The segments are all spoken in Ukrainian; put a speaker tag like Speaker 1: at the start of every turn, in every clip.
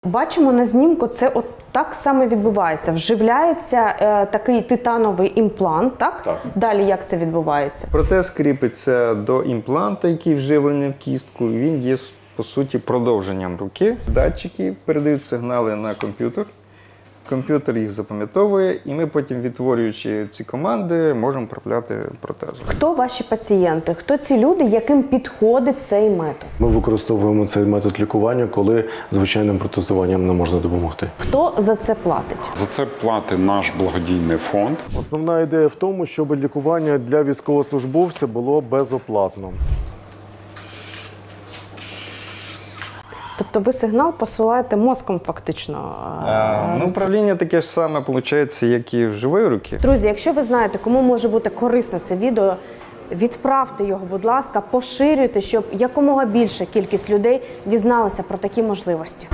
Speaker 1: Бачимо на знімку, це от так само відбувається. Вживляється такий титановий імплант, так?
Speaker 2: Так.
Speaker 1: Далі як це відбувається?
Speaker 2: Протез кріпиться до імпланта, який вживлений в кістку, і він є, по суті, продовженням руки. Датчики передають сигнали на комп'ютер. Комп'ютер їх запам'ятовує, і ми потім, відтворюючи ці команди, можемо вправляти протезом.
Speaker 1: Хто ваші пацієнти? Хто ці люди, яким підходить цей метод?
Speaker 3: Ми використовуємо цей метод лікування, коли звичайним протезуванням не можна допомогти.
Speaker 1: Хто за це платить?
Speaker 4: За це платить наш благодійний фонд.
Speaker 3: Основна ідея в тому, щоб лікування для військовослужбовця було безоплатно.
Speaker 1: Тобто ви сигнал посилаєте мозком фактично?
Speaker 2: Управління таке ж саме, виходить, як і в живої руки.
Speaker 1: Друзі, якщо ви знаєте, кому може бути корисне це відео, відправте його, будь ласка, поширюйте, щоб якомога більша кількість людей дізналася про такі можливості.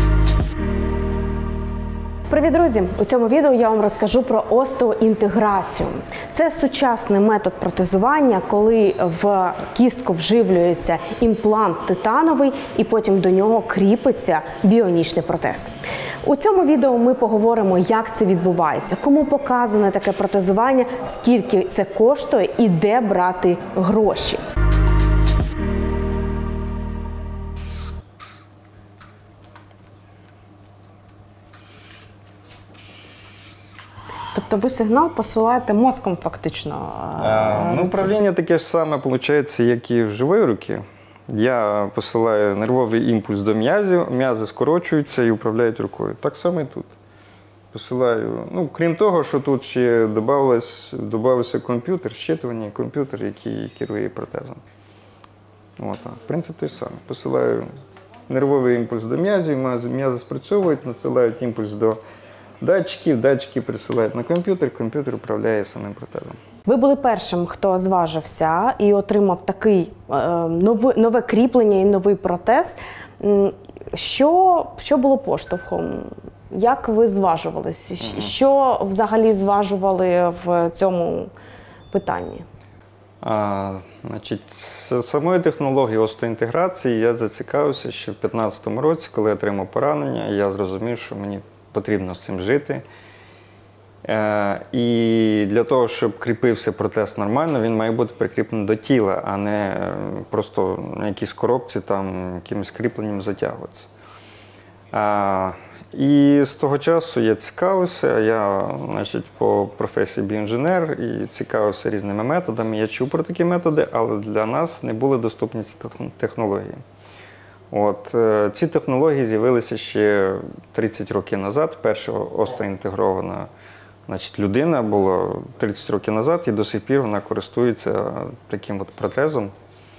Speaker 1: Привіт, друзі! У цьому відео я вам розкажу про остеоінтеграцію. Це сучасний метод протезування, коли в кістку вживлюється імплант титановий і потім до нього кріпиться біонічний протез. У цьому відео ми поговоримо, як це відбувається, кому показане таке протезування, скільки це коштує і де брати гроші. Тобто ви сигнал посилаєте мозком фактично?
Speaker 2: Управління таке ж саме, виходить, як і в живої руки. Я посилаю нервовий імпульс до м'язів, м'язи скорочуються і управляють рукою. Так само і тут. Посилаю, крім того, що тут ще додався комп'ютер, щитування, комп'ютер, який керує протезом. Принцип той самий. Посилаю нервовий імпульс до м'язів, м'язи спрацьовують, надсилають імпульс до датчиків, датчики пересилають на комп'ютер, комп'ютер управляє самим протезом.
Speaker 1: Ви були першим, хто зважився і отримав такий нове кріплення і новий протез. Що було поштовхом? Як ви зважувалися? Що взагалі зважували в цьому питанні?
Speaker 2: Самою технологією остеоінтеграції я зацікавився ще в 2015 році, коли я отримав поранення, і я зрозумів, що мені потрібно з цим жити. І для того, щоб кріпився протез нормально, він має бути прикріплений до тіла, а не просто на якійсь коробці там якимось кріпленням затягуватися. І з того часу я цікавився, я по професії біоінженер і цікавився різними методами. Я чув про такі методи, але для нас не були доступні ці технології. Ці технології з'явилися ще 30 років назад. Перша остеоінтегрована людина була 30 років назад, і до сих пір вона користується таким протезом.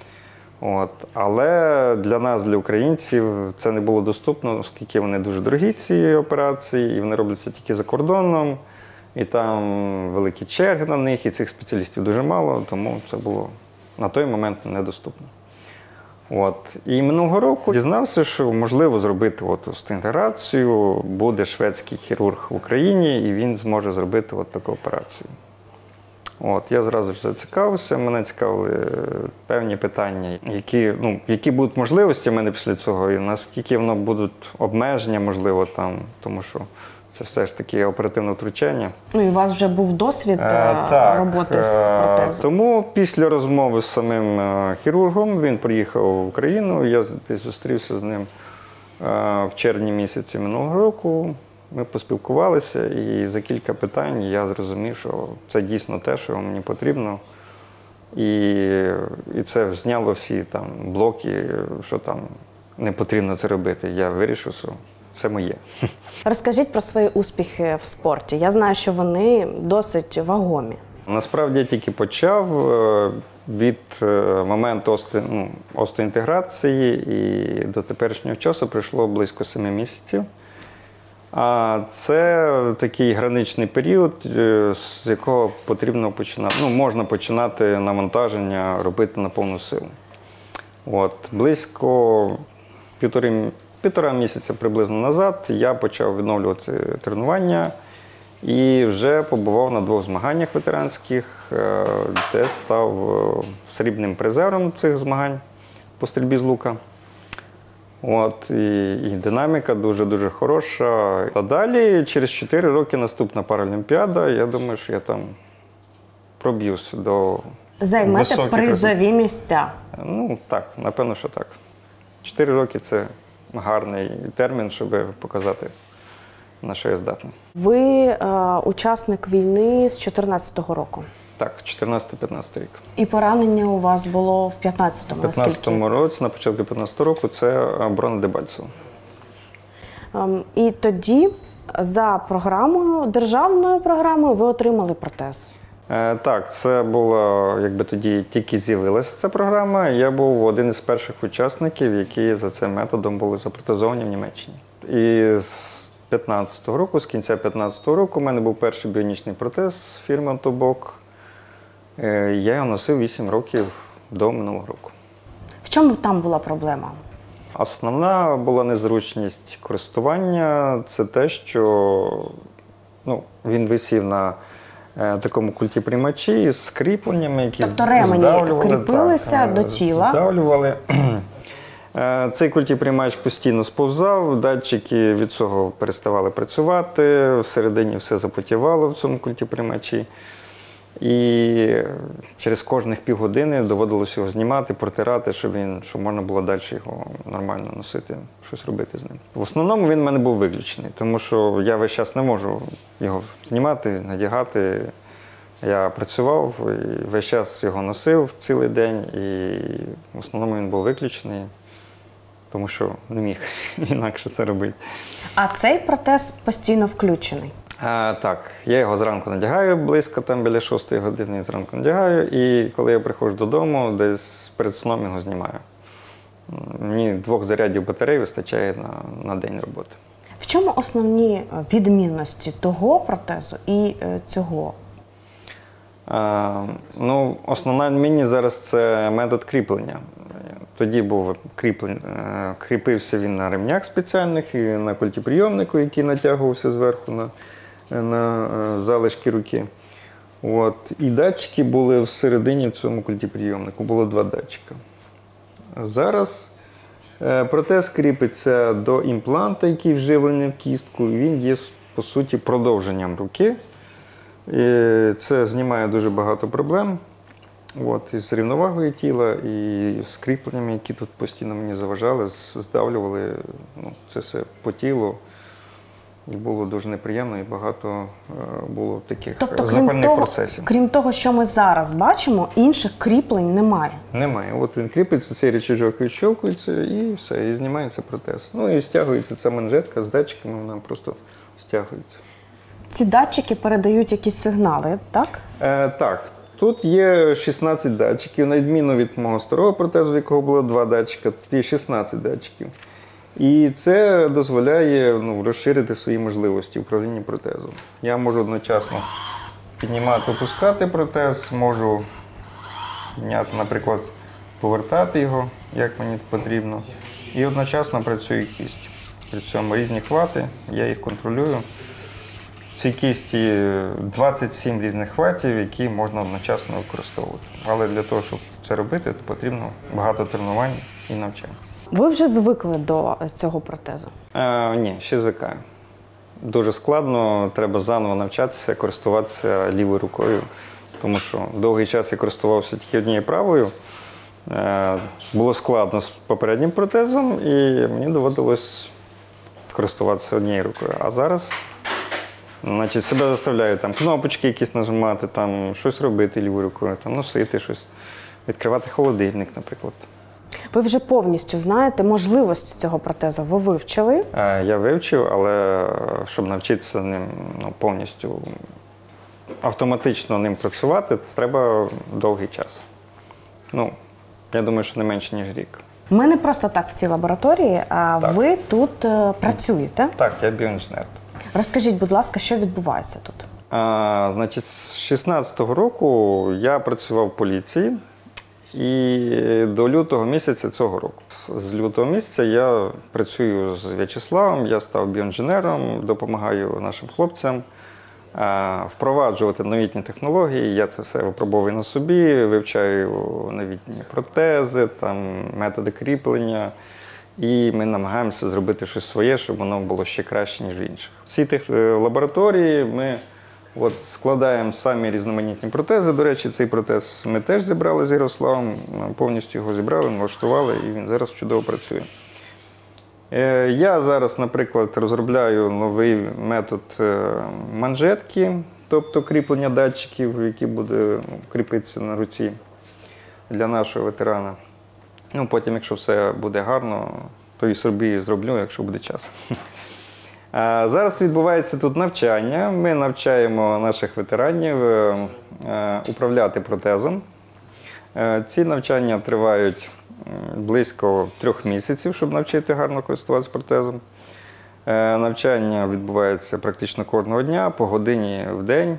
Speaker 2: Але для нас, для українців, це не було доступно, оскільки вони дуже дорогі, ці операції, і вони робляться тільки за кордоном, і там великі черги на них, і цих спеціалістів дуже мало, тому це було на той момент недоступно. І минулого року дізнався, що можливо зробити остеоінтеграцію, буде шведський хірург в Україні, і він зможе зробити таку операцію. Я зразу ж зацікавився, мене цікавили певні питання, які будуть можливості в мене після цього, і наскільки воно будуть обмеження, можливо, там, тому що це все ж таки оперативне втручання.
Speaker 1: І у вас вже був досвід роботи з протезом?
Speaker 2: Тому після розмови з самим хірургом він приїхав в Україну, я десь зустрівся з ним в червні місяці минулого року. Ми поспілкувалися, і за кілька питань я зрозумів, що це дійсно те, що мені потрібно. І це зняло всі там блоки, що там не потрібно це робити. Я вирішив, що це моє. Розкажіть про свої успіхи в спорті. Я знаю, що вони досить вагомі. Насправді я тільки почав. Від моменту остеоінтеграції і до теперішнього часу пройшло близько 7 місяців. Це такий граничний період, з якого потрібно можна починати навантаження робити на повну силу. Близько півтора місяця приблизно назад я почав відновлювати тренування і вже побував на 2 змаганнях ветеранських, де став срібним призером цих змагань по стрільбі з лука. От, і динаміка дуже-дуже хороша. А далі, через 4 роки, наступна Паралімпіада. Я думаю, що я там проб'юсь до
Speaker 1: Займете
Speaker 2: високих
Speaker 1: призові місця.
Speaker 2: Ну, так, напевно, що так. 4 роки – це гарний термін, щоб показати, на що я здатний.
Speaker 1: Ви учасник війни з 14-го року.
Speaker 2: Так, 14-15 рік.
Speaker 1: І поранення у вас було в 15-му,
Speaker 2: У 15-му році, на початку 15-го року, це оборона Дебальцево.
Speaker 1: І тоді за програмою, державною програмою, ви отримали протез.
Speaker 2: Так, це було, якби тоді тільки з'явилася ця програма. Я був один із перших учасників, які за цим методом були запротезовані в Німеччині. І з 15-го року, з кінця 15-го року, у мене був перший біонічний протез фірми «Автобок». Я його носив 8 років до минулого року.
Speaker 1: В чому там була проблема?
Speaker 2: Основна була незручність користування. Це те, що він висів на такому культіприймачі з кріпленнями, які
Speaker 1: тобто ремені
Speaker 2: здавлювали,
Speaker 1: кріпилися до тіла?
Speaker 2: Здавлювали. Цей культіприймач постійно сповзав, датчики від цього переставали працювати, всередині все запотівало в цьому культіприймачі. І через кожних півгодини доводилося його знімати, протирати, щоб можна було далі його нормально носити, щось робити з ним. В основному він в мене був виключений, тому що я весь час не можу його знімати, надягати. Я працював і весь час його носив цілий день, і в основному він був виключений, тому що не міг інакше це робити.
Speaker 1: А цей протез постійно включений?
Speaker 2: Так, я його зранку надягаю, близько там біля 6 години зранку надягаю, і коли я приходжу додому, десь перед сном його знімаю. Мені 2 зарядів батареї вистачає на день роботи.
Speaker 1: В чому основні відмінності того протезу і цього?
Speaker 2: Основна відмінність зараз – це метод кріплення. Тоді кріпився він на ремнях спеціальних і на культіприйомнику, який натягувався зверху на залишки руки. От. І датчики були всередині в цьому культіприйомнику, було 2 датчика. Зараз протез кріпиться до імпланта, який вживлений в кістку, і він є, по суті, продовженням руки. І це знімає дуже багато проблем. От, із рівновагою тіла, і з кріпленнями, які тут постійно мені заважали, здавлювали це все по тілу. І було дуже неприємно, і багато було таких запальних процесів.
Speaker 1: Крім того, що ми зараз бачимо, інших кріплень немає?
Speaker 2: Немає. От він кріпиться, цей рычажок відщелкується, і все, і знімається протез. І стягується ця манжетка з датчиками, вона просто стягується.
Speaker 1: Ці датчики передають якісь сигнали, так?
Speaker 2: Так. Тут є 16 датчиків, на відміну від мого старого протезу, в якого було 2 датчика, тут є 16 датчиків. І це дозволяє розширити свої можливості управління протезом. Я можу одночасно піднімати, опускати протез, можу підняти, наприклад, повертати його, як мені потрібно. І одночасно працює кість. При цьому різні хвати, я їх контролюю. В цій кісті 27 різних хватів, які можна одночасно використовувати. Але для того, щоб це робити, то потрібно багато тренувань і навчань.
Speaker 1: Ви вже звикли до цього протезу?
Speaker 2: Ні, ще звикаю. Дуже складно, треба заново навчатися, користуватися лівою рукою, тому що довгий час я користувався тільки однією правою. Було складно з попереднім протезом, і мені доводилось користуватися однією рукою. А зараз себе заставляю кнопочки якісь нажимати, щось робити лівою рукою, носити щось, відкривати холодильник, наприклад.
Speaker 1: Ви вже повністю знаєте можливості цього протезу, ви вивчили?
Speaker 2: Я вивчив, але щоб навчитися ним повністю автоматично ним працювати, це треба довгий час. Я думаю, що не менше, ніж рік.
Speaker 1: Ми не просто так в цій лабораторії, а
Speaker 2: Так.
Speaker 1: ви тут працюєте.
Speaker 2: Так, я біоінженер.
Speaker 1: Розкажіть, будь ласка, що відбувається тут?
Speaker 2: Значить, з 16-го року я працював в поліції. І до лютого місяця цього року. З лютого місяця я працюю з В'ячеславом, я став біоінженером, допомагаю нашим хлопцям впроваджувати новітні технології. Я це все випробовую на собі, вивчаю новітні протези, методи кріплення. І ми намагаємося зробити щось своє, щоб воно було ще краще, ніж в інших. Всі тих лабораторії ми складаємо самі різноманітні протези. До речі, цей протез ми теж зібрали з Ярославом, повністю його зібрали, налаштували, і він зараз чудово працює. Я зараз, наприклад, розробляю новий метод манжетки, тобто кріплення датчиків, які буде кріпитися на руці для нашого ветерана. Потім, якщо все буде гарно, то і собі зроблю, якщо буде час. Зараз відбувається тут навчання. Ми навчаємо наших ветеранів управляти протезом. Ці навчання тривають близько 3 місяців, щоб навчити гарно користуватися протезом. Навчання відбувається практично кожного дня, по годині в день.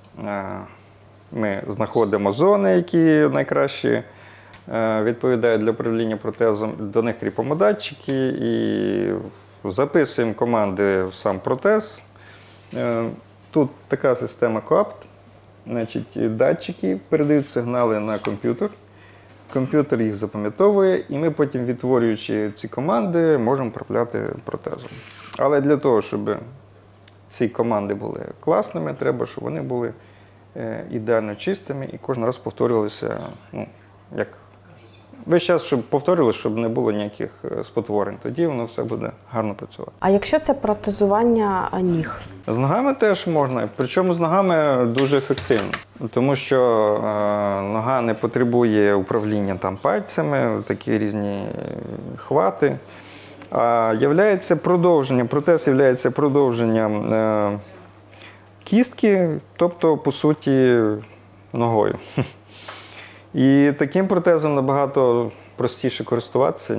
Speaker 2: Ми знаходимо зони, які найкраще відповідають для управління протезом. До них кріпимо датчики і записуємо команди в сам протез. Тут така система КОАПТ. Датчики передають сигнали на комп'ютер. Комп'ютер їх запам'ятовує, і ми потім, відтворюючи ці команди, можемо управляти протезом. Але для того, щоб ці команди були класними, треба, щоб вони були ідеально чистими і кожен раз повторювалися, як весь час, щоб повторювалося, щоб не було ніяких спотворень. Тоді воно все буде гарно працювати.
Speaker 1: А якщо це протезування ніг?
Speaker 2: З ногами теж можна, причому з ногами дуже ефективно. Тому що нога не потребує управління пальцями, такі різні хвати. А протез є продовженням кістки, тобто, по суті, ногою. І таким протезом набагато простіше користуватися,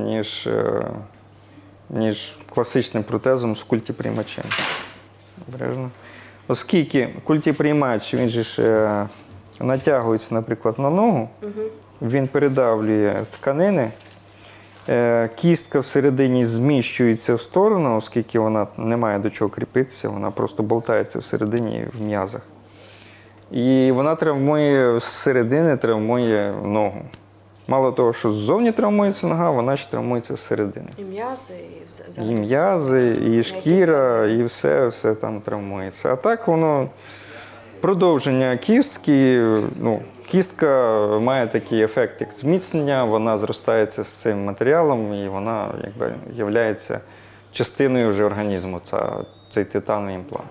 Speaker 2: ніж класичним протезом з культіприймачем. Обережно. Оскільки культіприймач, він же ж натягується, наприклад, на ногу, він передавлює тканини, кістка всередині зміщується в сторону, оскільки вона не має до чого кріпитися, вона просто болтається всередині в м'язах. І вона зсередини травмує ногу. Мало того, що ззовні травмується нога, вона ще травмується зсередини.
Speaker 1: І м'язи,
Speaker 2: і м'язи, і шкіра, і все там травмується. А так воно продовження кістки, кістка має такий ефект, як зміцнення, вона зростається з цим матеріалом, і вона є частиною вже організму, цей титановий імплант.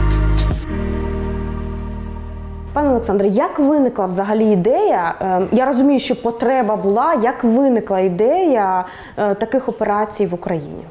Speaker 1: Пане Олександре, як виникла взагалі ідея, я розумію, що потреба була, як виникла ідея таких операцій в Україні?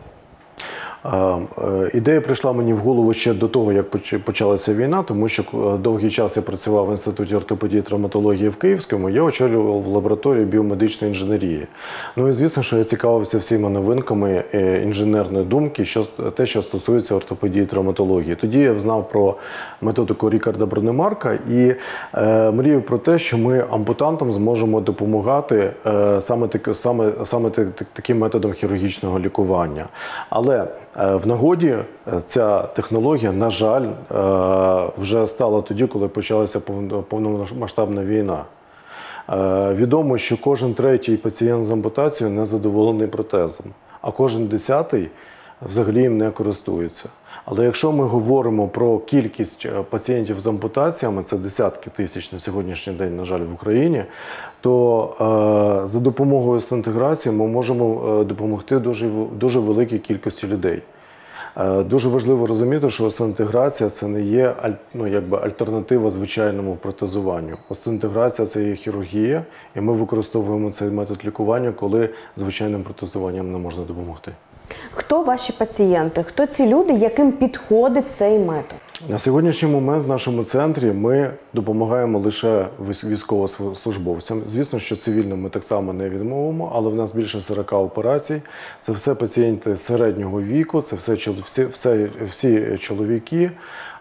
Speaker 3: Ідея прийшла мені в голову ще до того, як почалася війна, тому що довгий час я працював в Інституті ортопедії і травматології в Київському, я очолював лабораторію біомедичної інженерії. І звісно, що я цікавився всіма новинками інженерної думки, те, що стосується ортопедії і травматології. Тоді я знав про методику Рікарда Бронемарка і мріяв про те, що ми ампутантам зможемо допомагати саме таким методом хірургічного лікування. Але в нагоді ця технологія, на жаль, вже стала тоді, коли почалася повномасштабна війна. Відомо, що кожен третій пацієнт з ампутацією не задоволений протезом, а кожен 10-й взагалі їм не користується. Але якщо ми говоримо про кількість пацієнтів з ампутаціями, це десятки тисяч на сьогоднішній день, на жаль, в Україні, то за допомогою остеінтеграції ми можемо допомогти дуже великій кількості людей. Дуже важливо розуміти, що остеінтеграція – це не є альтернатива звичайному протезуванню. Остеінтеграція – це є хірургія, і ми використовуємо цей метод лікування, коли звичайним протезуванням не можна допомогти.
Speaker 1: Хто ваші пацієнти? Хто ці люди, яким підходить цей метод?
Speaker 3: На сьогоднішній момент в нашому центрі ми допомагаємо лише військовослужбовцям. Звісно, що цивільним ми так само не відмовимо, але в нас більше 40 операцій. Це все пацієнти середнього віку, це всі чоловіки,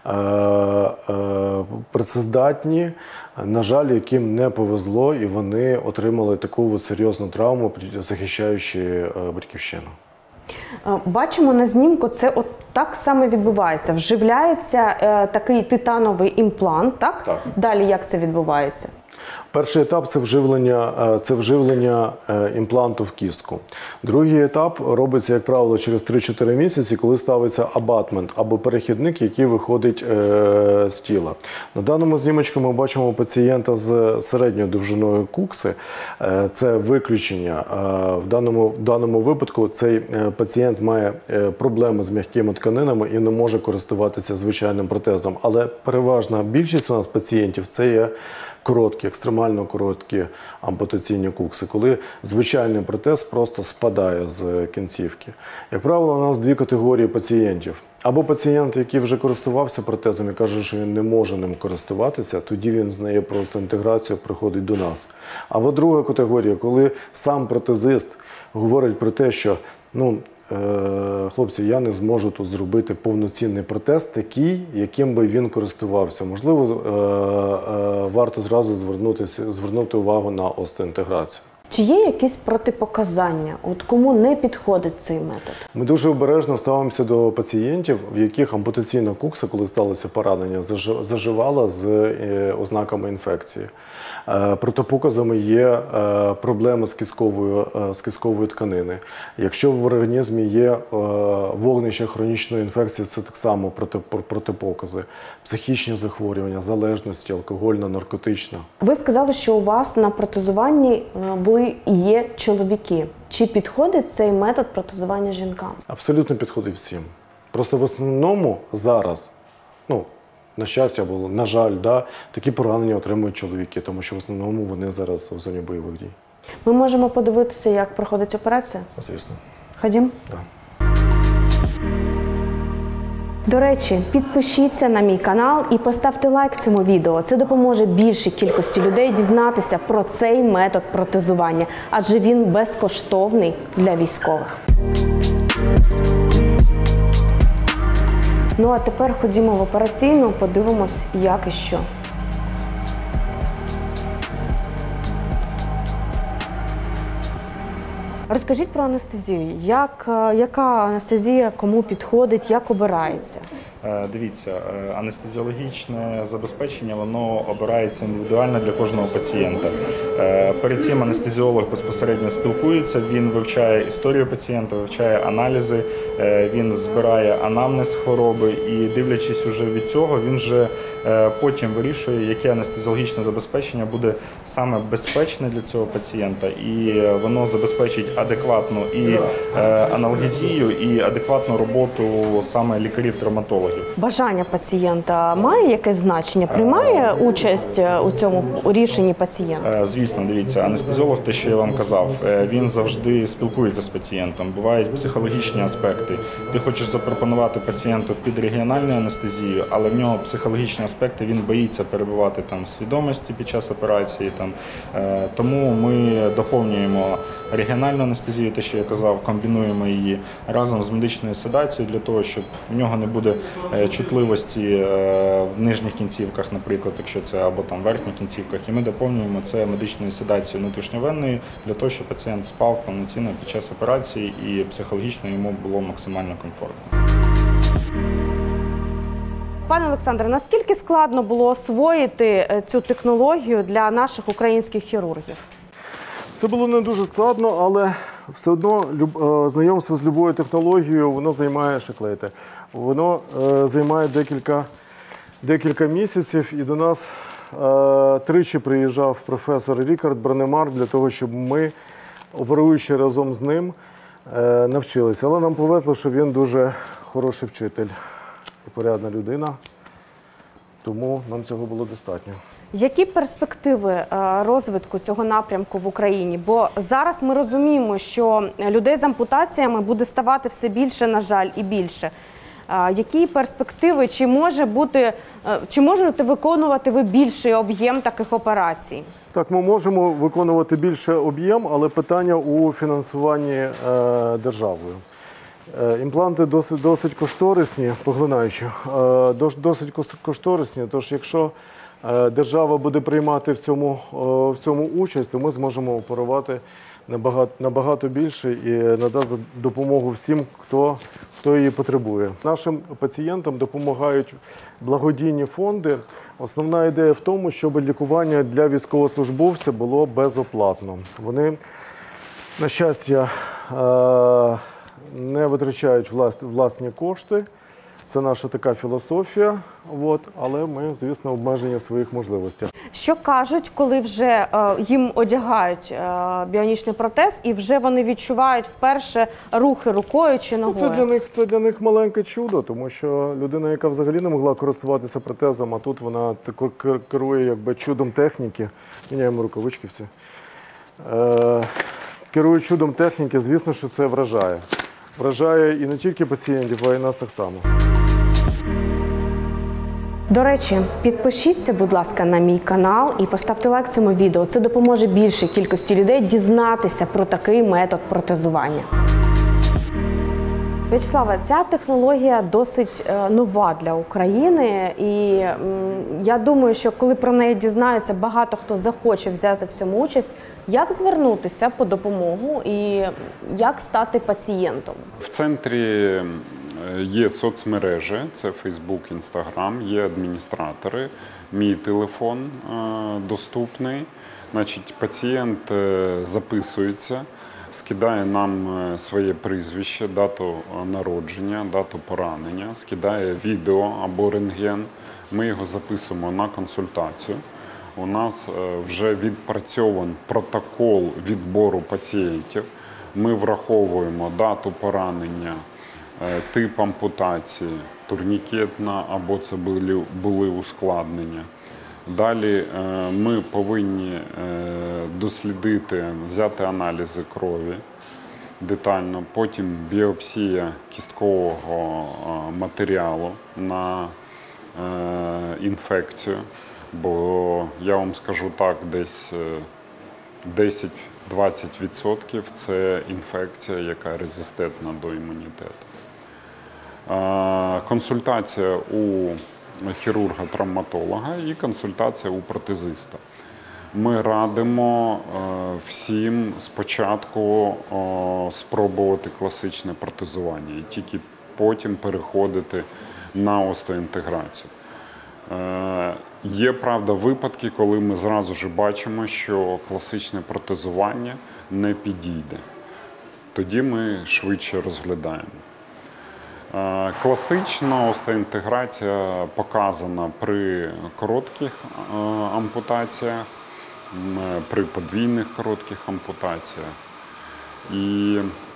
Speaker 3: працездатні, на жаль, яким не повезло, і вони отримали таку серйозну травму, захищаючи батьківщину.
Speaker 1: Бачимо на знімку, це так саме відбувається. Вживляється такий титановий імплант, так?
Speaker 3: Так.
Speaker 1: Далі як це відбувається?
Speaker 3: Перший етап – це вживлення імпланту в кістку. Другий етап робиться, як правило, через 3-4 місяці, коли ставиться абатмент або перехідник, який виходить з тіла. На даному знімочку ми бачимо пацієнта з середньою довжиною кукси. Це виключення. В даному випадку цей пацієнт має проблеми з м'якими тканинами і не може користуватися звичайним протезом. Але переважна більшість у нас пацієнтів – це є короткі, екстремально короткі ампутаційні кукси, коли звичайний протез просто спадає з кінцівки. Як правило, у нас дві категорії пацієнтів. Або пацієнт, який вже користувався протезом і каже, що він не може ним користуватися, тоді він знає просто інтеграцію, приходить до нас. Або друга категорія, коли сам протезист говорить про те, що хлопці, я не зможу тут зробити повноцінний протез такий, яким би він користувався. Можливо, варто зразу звернути увагу на остеоінтеграцію.
Speaker 1: Чи є якісь протипоказання? От кому не підходить цей метод?
Speaker 3: Ми дуже обережно ставимося до пацієнтів, в яких ампутаційна кукса, коли сталося поранення, заживала з ознаками інфекції. Протипоказами є проблеми з кістковою тканини. Якщо в організмі є вогнище хронічної інфекції, це так само протипокази. Психічні захворювання, залежності, алкогольна, наркотична.
Speaker 1: Ви сказали, що у вас на протезуванні були і є чоловіки. Чи підходить цей метод протезування жінкам?
Speaker 3: Абсолютно підходить всім. Просто в основному зараз, на щастя або на жаль, такі поранення отримують чоловіки, тому що в основному вони зараз в зоні бойових дій.
Speaker 1: Ми можемо подивитися, як проходить операція?
Speaker 3: Звісно.
Speaker 1: Ходім?
Speaker 3: Так.
Speaker 1: До речі, підпишіться на мій канал і поставте лайк цьому відео. Це допоможе більшій кількості людей дізнатися про цей метод протезування, адже він безкоштовний для військових. Ну а тепер ходімо в операційну, подивимось, як і що. Розкажіть про анестезію. Яка анестезія кому підходить, як обирається?
Speaker 5: Дивіться, анестезіологічне забезпечення, воно обирається індивідуально для кожного пацієнта. Перед цим анестезіолог безпосередньо спілкується, він вивчає історію пацієнта, вивчає аналізи, він збирає анамнез хвороби і, дивлячись уже від цього, він вже потім вирішує, яке анестезіологічне забезпечення буде саме безпечне для цього пацієнта. І воно забезпечить адекватну і аналгезію, і адекватну роботу саме лікарів-травматологів.
Speaker 1: Бажання пацієнта має якесь значення? Приймає участь у цьому рішенні пацієнт?
Speaker 5: Звісно, дивіться, анестезіолог, те, що я вам казав, він завжди спілкується з пацієнтом. Бувають психологічні аспекти. Ти хочеш запропонувати пацієнту під регіональну анестезію, але в нього психологічні аспекти, він боїться перебувати в свідомості під час операції. Тому ми доповнюємо регіональну анестезію, те, що я казав, комбінуємо її разом з медичною седацією для того, щоб в нього не буде чутливості в нижніх кінцівках, наприклад, якщо це або верхніх кінцівках, і ми доповнюємо це медичною седацією внутрішньовенною для того, щоб пацієнт спав повноцінно під час операції і психологічно йому було максимально комфортно.
Speaker 1: Пане Олександре, наскільки складно було освоїти цю технологію для наших українських хірургів?
Speaker 3: Це було не дуже складно, але все одно знайомство з любою технологією, воно займає воно займає декілька місяців, і до нас тричі приїжджав професор Рікард Бранемарк для того, щоб ми, оперуючи разом з ним, навчилися. Але нам повезло, що він дуже хороший вчитель і порядна людина, тому нам цього було достатньо.
Speaker 1: Які перспективи розвитку цього напрямку в Україні? Бо зараз ми розуміємо, що людей з ампутаціями буде ставати все більше, на жаль, і більше. Які перспективи, чи можете виконувати ви більший об'єм таких операцій?
Speaker 3: Так, ми можемо виконувати більше об'єм, але питання у фінансуванні державою. Імпланти досить кошторисні, поглинаючи, досить кошторисні, тож якщо держава буде приймати в цьому участь, то ми зможемо оперувати набагато більше і надати допомогу всім, хто її потребує. Нашим пацієнтам допомагають благодійні фонди. Основна ідея в тому, щоб лікування для військовослужбовця було безоплатно. Вони, на щастя, не витрачають власні кошти. Це наша така філософія, але ми, звісно, обмежені в своїх можливостях.
Speaker 1: Що кажуть, коли вже їм одягають біонічний протез і вже вони відчувають вперше рухи рукою чи ногою?
Speaker 3: Це для них маленьке чудо, тому що людина, яка взагалі не могла користуватися протезом, а тут вона керує чудом техніки. Міняємо рукавички всі. Керує чудом техніки, звісно, що це вражає. Вражає і не тільки пацієнтів, а й нас так само.
Speaker 1: До речі, підпишіться, будь ласка, на мій канал і поставте лайк цьому відео. Це допоможе більшій кількості людей дізнатися про такий метод протезування. В'ячеславе, ця технологія досить нова для України, і я думаю, що коли про неї дізнаються, багато хто захоче взяти в цьому участь. Як звернутися по допомогу і як стати пацієнтом?
Speaker 4: В центрі є соцмережі, це Facebook, Instagram, є адміністратори, мій телефон доступний. Значить, пацієнт записується, скидає нам своє прізвище, дату народження, дату поранення, скидає відео або рентген. Ми його записуємо на консультацію. У нас вже відпрацьований протокол відбору пацієнтів. Ми враховуємо дату поранення, тип ампутації, турнікетна або це були ускладнення. Далі ми повинні дослідити, взяти аналізи крові детально, потім біопсія кісткового матеріалу на інфекцію, бо я вам скажу так, десь 10-20% це інфекція, яка резистентна до імунітету. Консультація у хірурга-травматолога і консультація у протезиста. Ми радимо всім спочатку спробувати класичне протезування і тільки потім переходити на остеоінтеграцію. Є, правда, випадки, коли ми зразу ж бачимо, що класичне протезування не підійде. Тоді ми швидше розглядаємо. Класична остеоінтеграція показана при коротких ампутаціях, при подвійних коротких ампутаціях. І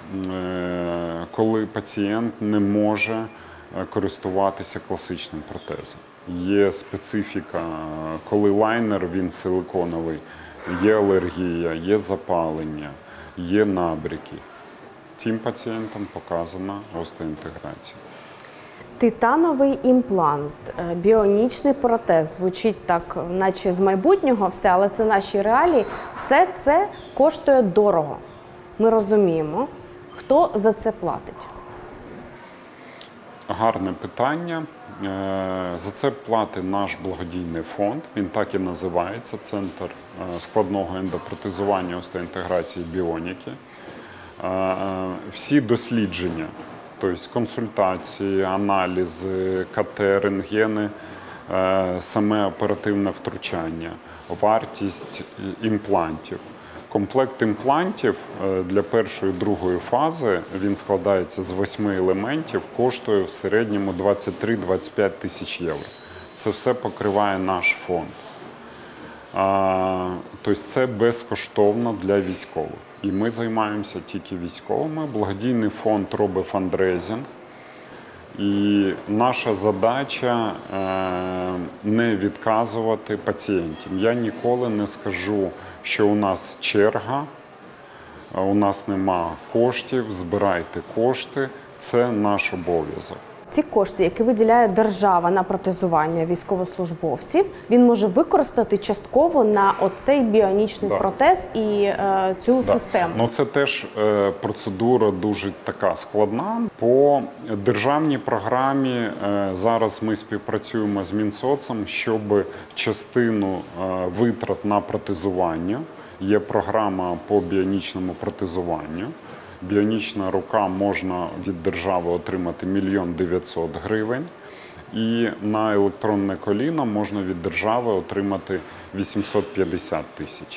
Speaker 4: коли пацієнт не може користуватися класичним протезом. Є специфіка, коли лайнер, він силиконовий, є алергія, є запалення, є набряки. Тим пацієнтам показана остеоінтеграція.
Speaker 1: Титановий імплант, біонічний протез. Звучить так, наче з майбутнього все, але це наші реалії. Все це коштує дорого. Ми розуміємо, хто за це платить.
Speaker 4: Гарне питання. За це платить наш благодійний фонд. Він так і називається – Центр складного ендопротезування, остеоінтеграції, біоніки. Всі дослідження, тобто консультації, аналізи, КТ, рентгени, саме оперативне втручання, вартість імплантів. Комплект імплантів для першої і другої фази, він складається з 8 елементів, коштує в середньому 23-25 тисяч євро. Це все покриває наш фонд. Тобто це безкоштовно для військових. І ми займаємося тільки військовими. Благодійний фонд робить фандрейзинг. І наша задача не відказувати пацієнтам. Я ніколи не скажу, що у нас черга, у нас нема коштів, збирайте кошти. Це наш обов'язок.
Speaker 1: Ці кошти, які виділяє держава на протезування військовослужбовців, він може використати частково на оцей біонічний протез і цю систему.
Speaker 4: Ну, це теж процедура дуже така складна. По державній програмі зараз ми співпрацюємо з Мінсоцом, щоб частину витрат на протезування, Є програма по біонічному протезуванню. Біонічна рука можна від держави отримати 1 900 000 гривень. І на електронне коліно можна від держави отримати 850 тисяч.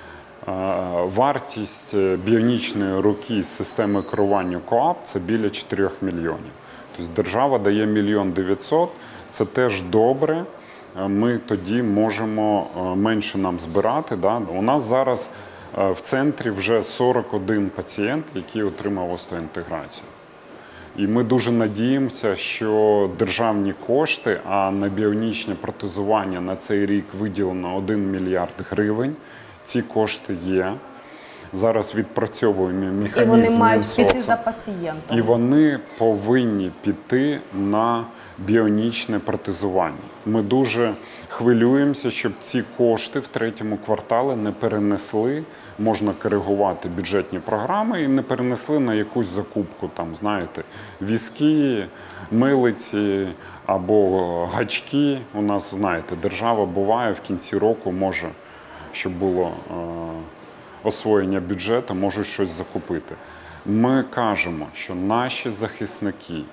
Speaker 4: Вартість біонічної руки з системи керування КОАП – це біля 4 мільйонів. Тобто держава дає 1 900 000, це теж добре. Ми тоді можемо менше нам збирати. Да? У нас зараз в центрі вже 41 пацієнт, який отримав остеоінтеграцію. І ми дуже надіємося, що державні кошти, а на біонічне протезування на цей рік виділено 1 мільярд гривень, ці кошти є. Зараз відпрацьовуємо механізм.
Speaker 1: І вони мають
Speaker 4: Мінсоцу.
Speaker 1: піти за пацієнтом.
Speaker 4: І вони повинні піти на біонічне протезування. Ми дуже хвилюємося, щоб ці кошти в 3-му кварталі не перенесли, можна коригувати бюджетні програми і не перенесли на якусь закупку, там, знаєте, візки, милиці або гачки. У нас, знаєте, держава буває в кінці року може, щоб було освоєння бюджету, можуть щось закупити. Ми кажемо, що наші захисники,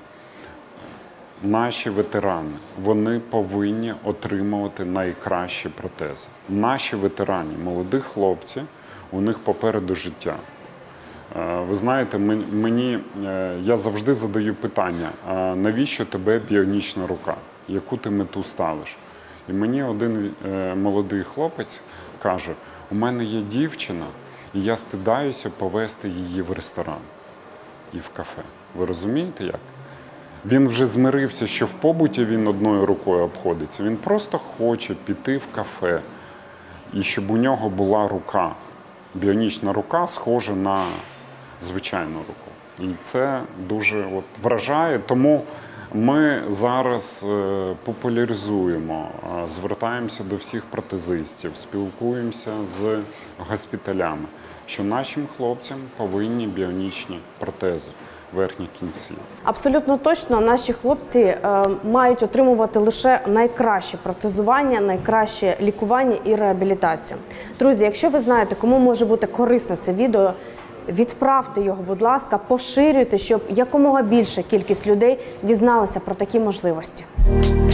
Speaker 4: наші ветерани, вони повинні отримувати найкращі протези. Наші ветерані, молоді хлопці, у них попереду життя. Ви знаєте, я завжди задаю питання, навіщо тебе біонічна рука? Яку ти мету ставиш? І мені один молодий хлопець каже, у мене є дівчина, і я стидаюся повезти її в ресторан і в кафе. Ви розумієте як? Він вже змирився, що в побуті він одною рукою обходиться. Він просто хоче піти в кафе, і щоб у нього була рука. Біонічна рука схожа на звичайну руку. І це дуже вражає. Тому ми зараз популяризуємо, звертаємося до всіх протезистів, спілкуємося з госпіталями, що нашим хлопцям повинні біонічні протези верхніх кінців.
Speaker 1: Абсолютно точно наші хлопці мають отримувати лише найкраще протезування, найкраще лікування і реабілітацію. Друзі, якщо ви знаєте, кому може бути корисне це відео, відправте його, будь ласка, поширюйте, щоб якомога більша кількість людей дізналася про такі можливості.